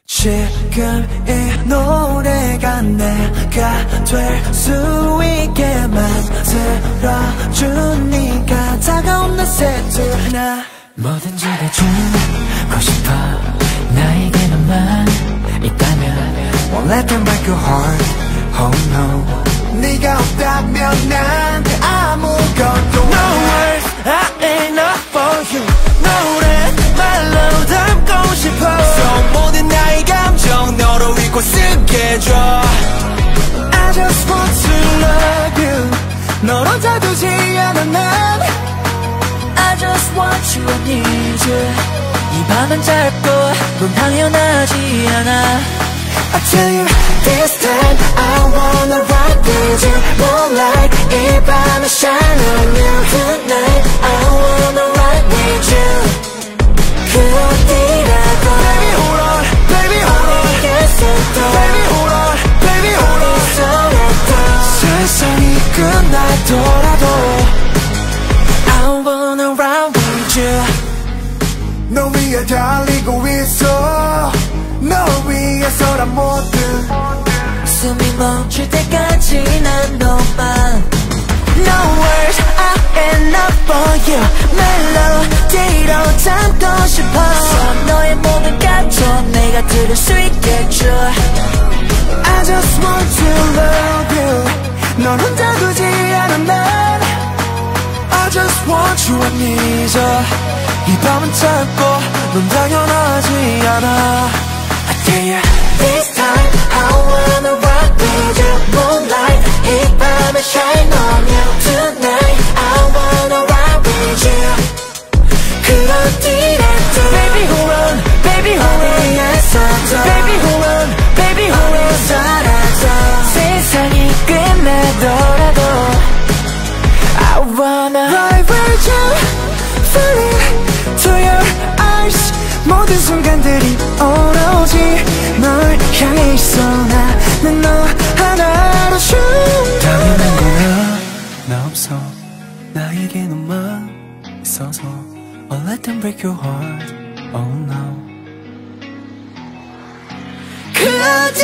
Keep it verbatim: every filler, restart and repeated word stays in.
지금 이 노래가 내가 될 수 있게 만들어준 네가 다가온 내 새들 나 뭐든지 다 주고 싶어 나에게만 있다면 Won't let them break your heart, oh no 네가 없다면 난 아무것도 No words, I ain't enough for you 노래 말로 담고 싶어 So 모든 나의 감정 너로 읽고 쓰게 해줘 I just want to love you 널 혼자 두지 않아 난 I just want you, I need you 이 밤은 짧고 넌 당연하지 않아 I tell you this time I wanna ride with you Moonlight 이 밤에 shine on you Tonight I wanna ride with you 그 어디라도 Baby hold on, baby hold on 어디에서도 Baby hold on, baby hold on 어디서라도 세상이 끝나더라도 I wanna ride with you 너 위에 달리고 있어 너 위해서란 모든 숨이 멈출 때까지 난 너만 No words are enough for you 멜로디로 담고 싶어 so 너의 모든 감정 내가 들을 수 있겠죠 I just want to love you 넌 혼자 두지 않아 난 I just want you I need you 이 밤은 짧고 넌 당연하지 않아 I tell you this time I wanna rock with you Moonlight 이 밤에 shine on you Tonight I wanna rock with you 그 어디라도 Baby hold on, baby hold on 어디에서도 Baby hold on, baby hold on 어디서라도 세상이 끝나더라도 I wanna ride with you Falling to your eyes 모든 순간들이 오로지 널 향해 있어 나는 너 하나로 춤 당연한 거야 나 없어 나에게 너만 있어서 I'll let them break your heart Oh no 그